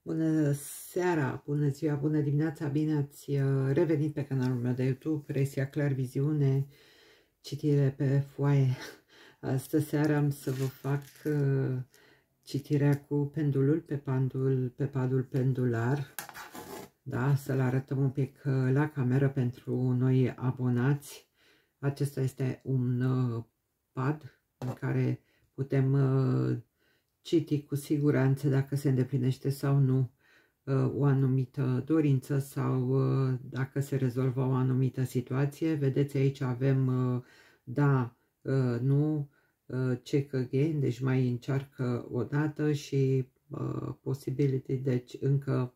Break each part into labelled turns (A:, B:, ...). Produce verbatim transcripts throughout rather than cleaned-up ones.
A: Bună seara, bună ziua, bună dimineața, bine ați revenit pe canalul meu de YouTube, Resia Clar Viziune, citire pe foaie. Astă seara am să vă fac uh, citirea cu pendulul pe, pandul, pe padul pendular, da, să-l arătăm un pic uh, la cameră pentru noi abonați. Acesta este un uh, pad în care putem uh, citi cu siguranță dacă se îndeplinește sau nu o anumită dorință sau dacă se rezolvă o anumită situație. Vedeți, aici avem da, nu, check again, deci mai încearcă o dată și possibility, deci încă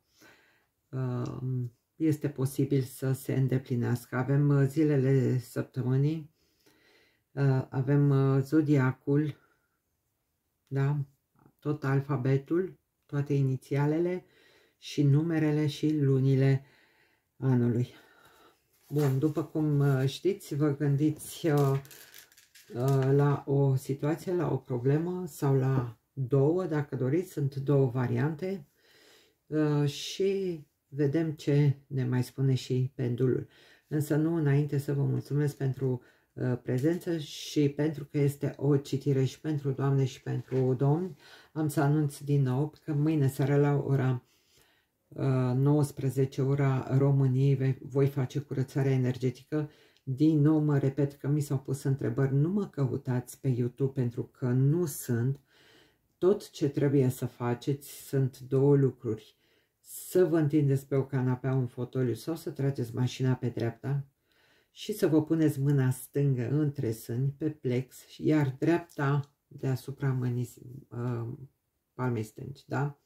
A: este posibil să se îndeplinească. Avem zilele săptămânii, avem zodiacul, da, tot alfabetul, toate inițialele și numerele și lunile anului. Bun, după cum știți, vă gândiți uh, uh, la o situație, la o problemă sau la două, dacă doriți, sunt două variante uh, și vedem ce ne mai spune și pendulul. Însă nu înainte să vă mulțumesc pentru uh, prezență și pentru că este o citire și pentru doamne și pentru domni, am să anunț din nou că mâine seara la ora nouăsprezece, ora României, voi face curățarea energetică. Din nou mă repet că mi s-au pus întrebări, nu mă căutați pe YouTube pentru că nu sunt. Tot ce trebuie să faceți sunt două lucruri: să vă întindeți pe o canapea, un fotoliu sau să trageți mașina pe dreapta și să vă puneți mâna stângă între sâni pe plex, iar dreapta deasupra mâinii, uh, palmei stângi, da?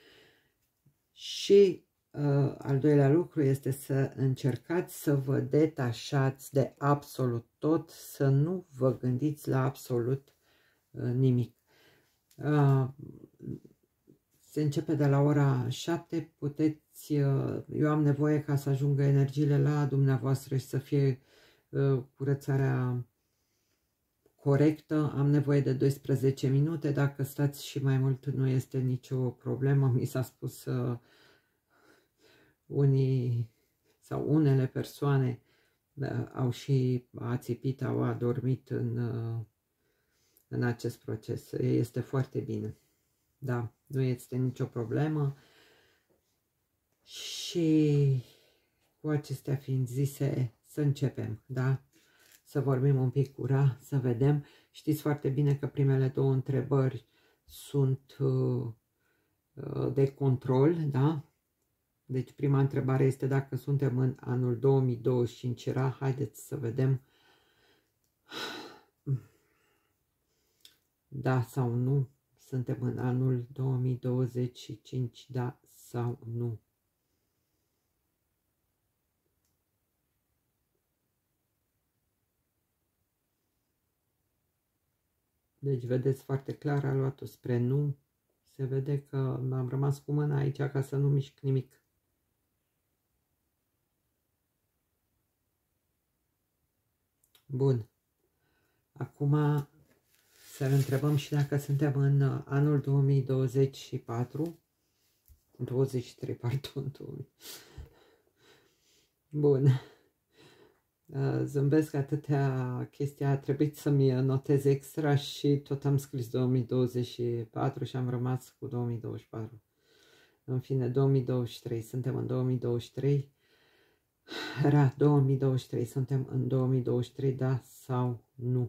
A: Și uh, al doilea lucru este să încercați să vă detașați de absolut tot, să nu vă gândiți la absolut uh, nimic. Uh, se începe de la ora șapte, puteți, uh, eu am nevoie ca să ajungă energiile la dumneavoastră și să fie uh, curățarea corectă, am nevoie de doisprezece minute, dacă stați și mai mult nu este nicio problemă. Mi s-a spus uh, unii sau unele persoane uh, au și ațipit, au adormit în, uh, în acest proces. Este foarte bine, da, nu este nicio problemă. Și cu acestea fiind zise, să începem, da? Să vorbim un pic cu Ra, să vedem. Știți foarte bine că primele două întrebări sunt uh, de control, da? Deci prima întrebare este dacă suntem în anul două mii douăzeci și cinci. Ra, haideți să vedem da sau nu. Suntem în anul două mii douăzeci și cinci, da sau nu. Deci vedeți foarte clar, a luat-o spre nu. Se vede că am rămas cu mâna aici ca să nu mișc nimic. Bun. Acum să-l întrebăm și dacă suntem în anul două mii douăzeci și patru. douăzeci și trei, pardon. Bun. Zâmbesc atâtea chestii, a trebuit să-mi notez extra și tot am scris două mii douăzeci și patru și am rămas cu două mii douăzeci și patru. În fine, două mii douăzeci și trei, suntem în două mii douăzeci și trei. Ra, două mii douăzeci și trei, suntem în două mii douăzeci și trei, da sau nu?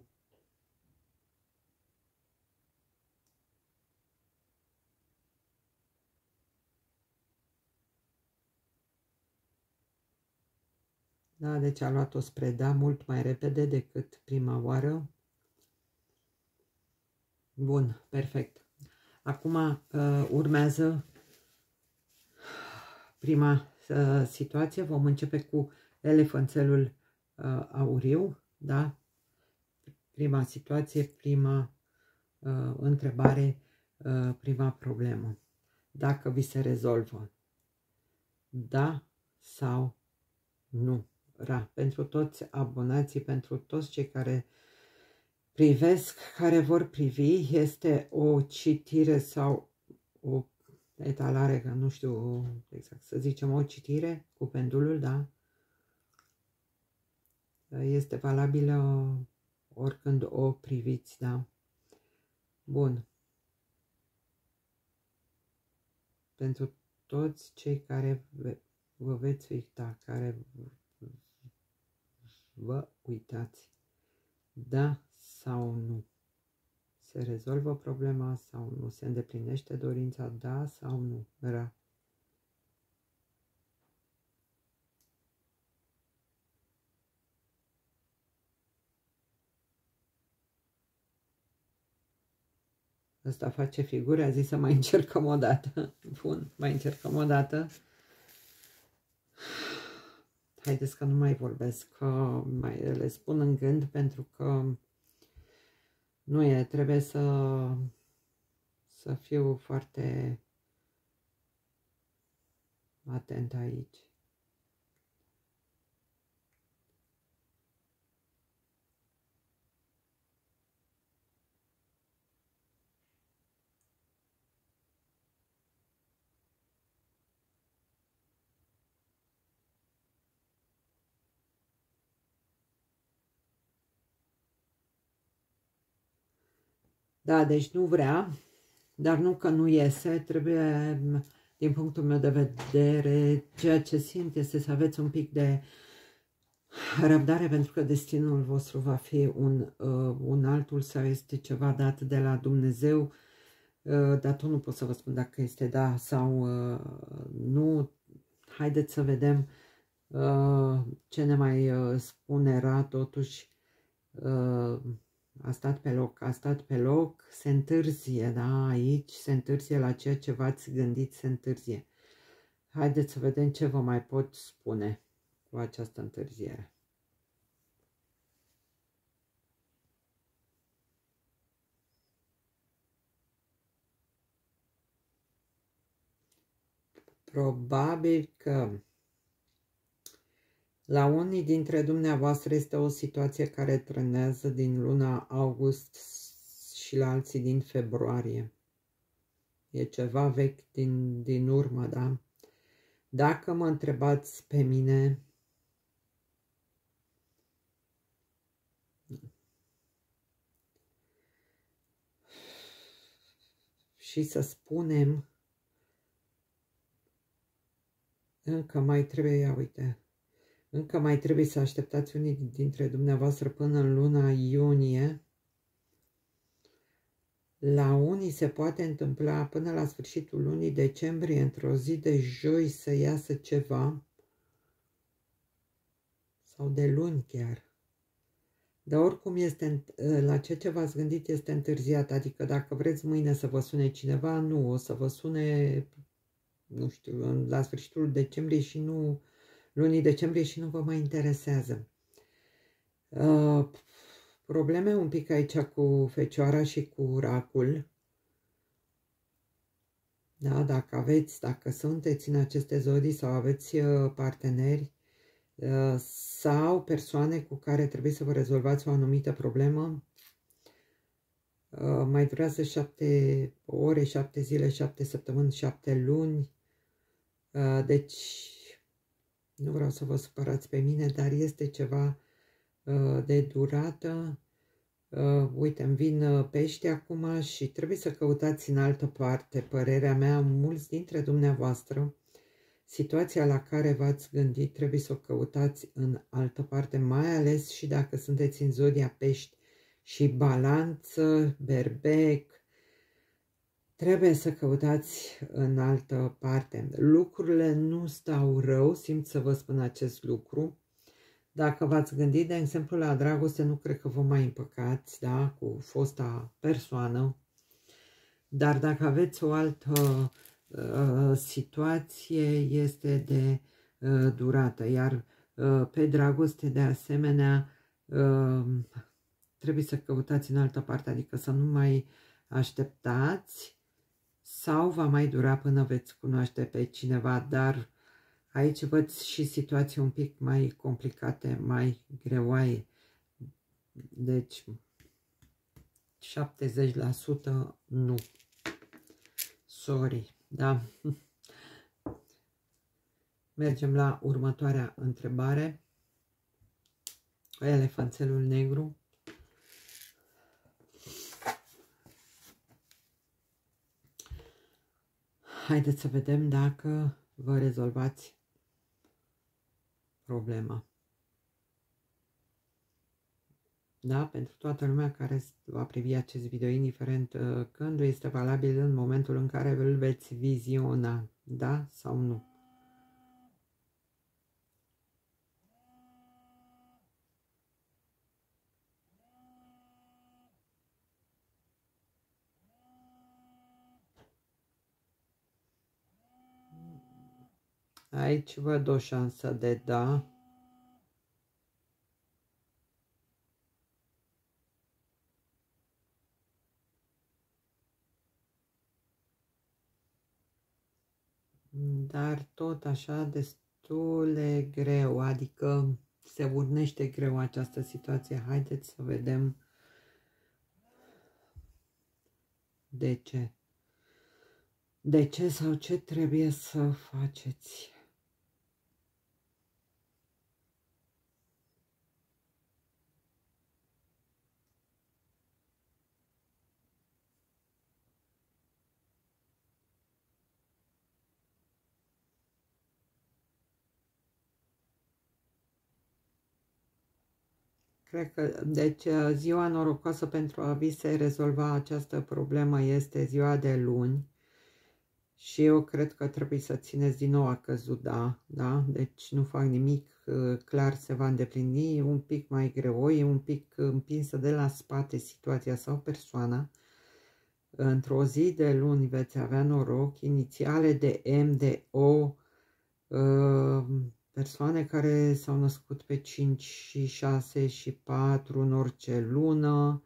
A: Da, deci a luat-o spre da mult mai repede decât prima oară. Bun, perfect. Acum uh, urmează prima uh, situație. Vom începe cu elefanțelul uh, auriu, da? Prima situație, prima uh, întrebare, uh, prima problemă. Dacă vi se rezolvă, da sau nu? Ra, pentru toți abonații, pentru toți cei care privesc, care vor privi, este o citire sau o etalare, că nu știu exact, să zicem o citire cu pendulul, da? Este valabilă oricând o priviți, da? Bun. Pentru toți cei care vă veți uita, care vă uitați, da sau nu? Se rezolvă problema sau nu? Se îndeplinește dorința, da sau nu? Ra. Ăsta face figure, a zis să mai încercăm o dată. Bun, mai încercăm o dată. Haideți că nu mai vorbesc, că mai le spun în gând pentru că nu e, trebuie să, să fiu foarte atent aici. Da, deci nu vrea, dar nu că nu iese, trebuie, din punctul meu de vedere, ceea ce simt este să aveți un pic de răbdare, pentru că destinul vostru va fi un, uh, un altul sau este ceva dat de la Dumnezeu, uh, dar tot nu pot să vă spun dacă este da sau uh, nu. Haideți să vedem uh, ce ne mai uh, spune Ra, totuși. Uh, A stat pe loc, a stat pe loc, se întârzie, da, aici se întârzie la ceea ce v-ați gândit, se întârzie. Haideți să vedem ce vă mai pot spune cu această întârziere. Probabil că la unii dintre dumneavoastră este o situație care trănează din luna august și la alții din februarie. E ceva vechi din, din urmă, da? Dacă mă întrebați pe mine, și să spunem, încă mai trebuie, ia uite, încă mai trebuie să așteptați unii dintre dumneavoastră până în luna iunie. La unii se poate întâmpla până la sfârșitul lunii decembrie, într-o zi de joi, să iasă ceva, sau de luni chiar. Dar oricum este, la ceea ce v-ați gândit este întârziat, adică dacă vreți mâine să vă sune cineva, nu, o să vă sune, nu știu, la sfârșitul decembrie și nu, lunii decembrie și nu vă mai interesează. Uh, probleme un pic aici cu Fecioara și cu Racul. Da, dacă aveți, dacă sunteți în aceste zodii sau aveți parteneri sau persoane cu care trebuie să vă rezolvați o anumită problemă, mai durează șapte ore, șapte zile, șapte săptămâni, șapte luni. Deci, nu vreau să vă supărați pe mine, dar este ceva de durată. Uh, uite, îmi vin pești acum și trebuie să căutați în altă parte. Părerea mea, mulți dintre dumneavoastră, situația la care v-ați gândit trebuie să o căutați în altă parte, mai ales și dacă sunteți în zodia pești și balanță, berbec, trebuie să căutați în altă parte. Lucrurile nu stau rău, simt să vă spun acest lucru. Dacă v-ați gândit, de exemplu, la dragoste, nu cred că vă mai împăcați, da, cu fosta persoană, dar dacă aveți o altă uh, situație, este de uh, durată, iar uh, pe dragoste, de asemenea, uh, trebuie să căutați în altă parte, adică să nu mai așteptați sau va mai dura până veți cunoaște pe cineva, dar aici văd și situații un pic mai complicate, mai greoaie. Deci, șaptezeci la sută nu. Sorry. Da. Mergem la următoarea întrebare. Elefanțelul negru. Haideți să vedem dacă vă rezolvați problema. Da? Pentru toată lumea care va privi acest video, indiferent când, este valabil în momentul în care îl veți viziona. Da sau nu? Aici văd o șansă de da. Dar tot așa destul de greu, adică se urnește greu această situație. Haideți să vedem de ce. De ce sau ce trebuie să faceți? Cred că, deci, ziua norocoasă pentru a vi se rezolva această problemă este ziua de luni și eu cred că trebuie să țineți din nou, a căzut da, da? Deci nu fac nimic, clar se va îndeplini, un pic mai greu, e un pic împinsă de la spate situația sau persoana. Într-o zi de luni veți avea noroc, inițiale de M, de O, persoane care s-au născut pe cinci și șase și patru în orice lună,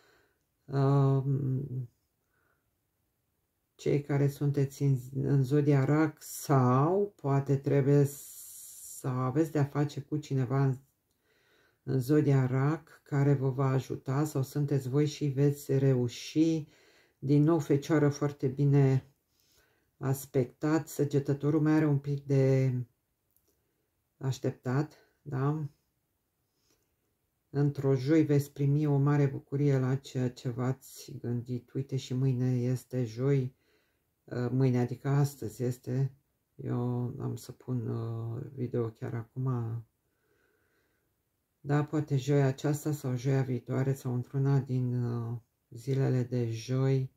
A: cei care sunteți în, în zodia rac sau poate trebuie să aveți de-a face cu cineva în, în zodia rac care vă va ajuta sau sunteți voi și veți reuși. Din nou, Fecioară foarte bine aspectat, Săgetătorul mai are un pic de așteptat, da? Într-o joi veți primi o mare bucurie la ceea ce v-ați gândit. Uite, și mâine este joi, mâine, adică astăzi este. Eu am să pun video chiar acum. Da, poate joia aceasta sau joia viitoare sau într-una din zilele de joi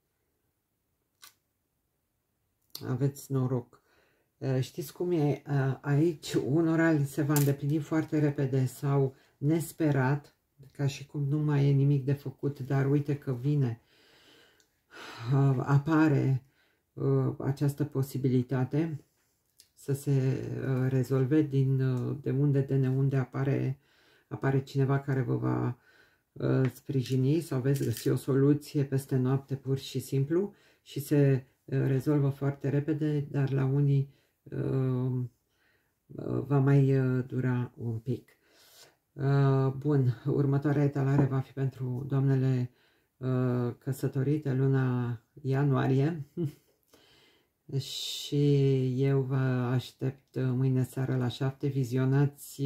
A: aveți noroc. Știți cum e? Aici unora li se va îndeplini foarte repede sau nesperat, ca și cum nu mai e nimic de făcut, dar uite că vine, apare această posibilitate să se rezolve din de unde, de neunde apare, apare cineva care vă va sprijini sau veți găsi o soluție peste noapte pur și simplu și se rezolvă foarte repede, dar la unii va mai dura un pic. Bun, următoarea etalare va fi pentru doamnele căsătorite luna ianuarie și eu vă aștept mâine seară la șapte. Vizionați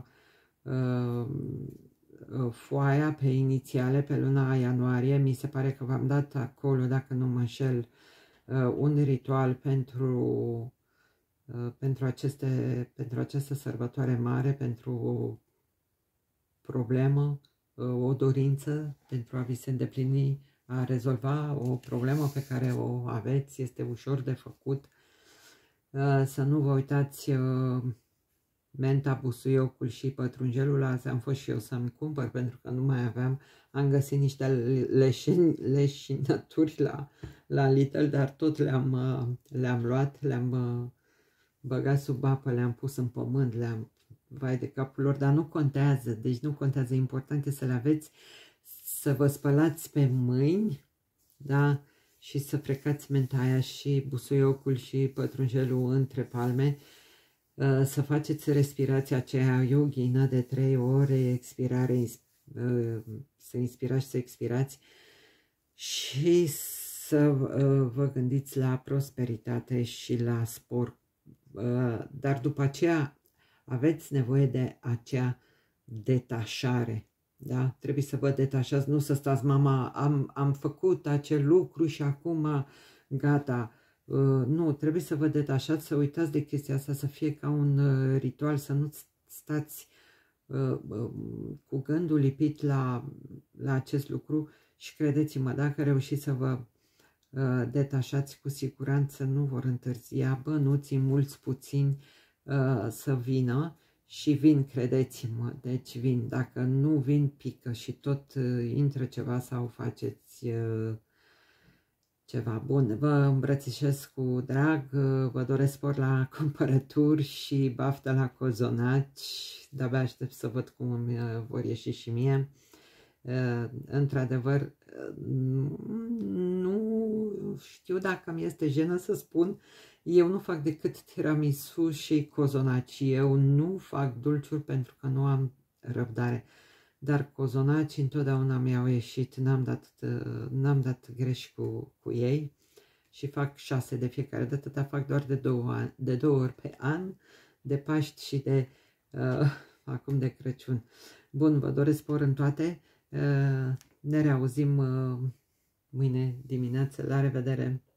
A: foaia pe inițiale pe luna ianuarie. Mi se pare că v-am dat acolo, dacă nu mă înșel, un ritual pentru pentru aceste pentru această sărbătoare mare, pentru o problemă, o dorință, pentru a vi se îndeplini, a rezolva o problemă pe care o aveți, este ușor de făcut. Să nu vă uitați menta, busuiocul și pătrunjelul. Azi am fost și eu să-mi cumpăr pentru că nu mai aveam. Am găsit niște leșini, leșinături la, la Lidl, dar tot le-am le-am luat, le-am băgat sub apă, le-am pus în pământ, le-am, vai de capul lor, dar nu contează, deci nu contează, important este să le aveți, să vă spălați pe mâini, da, și să frecați menta aia și busuiocul și pătrunjelul între palme, să faceți respirația aceea yoghină de trei ore, expirare, să inspirați și să expirați și să vă gândiți la prosperitate și la spor, dar după aceea aveți nevoie de acea detașare, da? Trebuie să vă detașați, nu să stați, mama, am, am făcut acel lucru și acum gata. Nu, trebuie să vă detașați, să uitați de chestia asta, să fie ca un ritual, să nu stați cu gândul lipit la, la acest lucru și credeți-mă, dacă reușiți să vă detașați, cu siguranță nu vor întârzia bănuții, mulți, puțini, să vină și vin, credeți-mă, deci vin. Dacă nu vin, pică și tot intră ceva sau faceți ceva bun. Vă îmbrățișez cu drag, vă doresc spor la cumpărături și baftă la cozonaci. De-abia aștept să văd cum îmi vor ieși și mie. Într-adevăr, nu știu dacă mi este jenă să spun, eu nu fac decât tiramisu și cozonaci. Eu nu fac dulciuri pentru că nu am răbdare. Dar cozonaci întotdeauna mi-au ieșit, n-am dat, n-am dat greș cu, cu ei și fac șase de fiecare dată, dar fac doar de două, de două ori pe an, de Paști și de uh, acum de Crăciun. Bun, vă doresc spor în toate, uh, ne reauzim uh, mâine dimineață, la revedere!